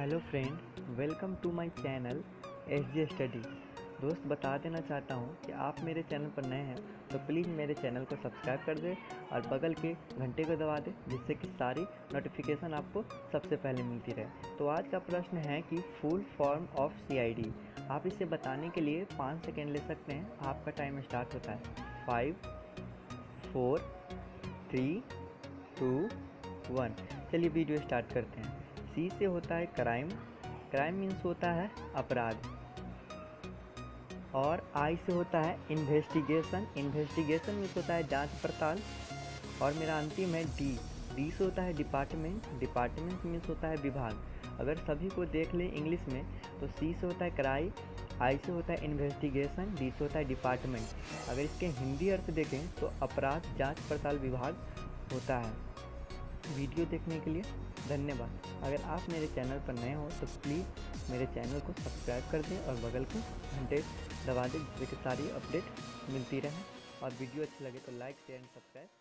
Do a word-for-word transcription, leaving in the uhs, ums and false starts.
Hello friend, welcome to my channel S G study. दोस्त, बता देना चाहता हूँ कि आप मेरे चैनल पर नए हैं तो प्लीज़ मेरे चैनल को सब्सक्राइब कर दें और बगल के घंटे को दबा दें, जिससे कि सारी नोटिफिकेशन आपको सबसे पहले मिलती रहे। तो आज का प्रश्न है कि full form of C I D. आप इसे बताने के लिए पाँच सेकेंड ले सकते हैं। आपका टाइम स्टार्ट होता है। Five, four, three, two, one. चलिए वीडियो स्टार्ट करते हैं। सी से होता है क्राइम। क्राइम मीन्स होता है अपराध। और आई से होता है इन्वेस्टिगेशन। इन्वेस्टिगेशन मीन्स होता है जांच पड़ताल। और मेरा अंतिम है डी। डी से होता है डिपार्टमेंट। डिपार्टमेंट मीन्स होता है विभाग। अगर सभी को देख लें इंग्लिश में तो सी से होता है क्राइम, आई से होता है इन्वेस्टिगेशन, डी से होता है डिपार्टमेंट। अगर इसके हिंदी अर्थ देखें तो अपराध जांच पड़ताल विभाग होता है। वीडियो देखने के लिए धन्यवाद। अगर आप मेरे चैनल पर नए हो तो प्लीज़ मेरे चैनल को सब्सक्राइब कर दें और बगल को घंटे दबा दें, जिससे कि सारी अपडेट मिलती रहे। और वीडियो अच्छी लगे तो लाइक शेयर एंड सब्सक्राइब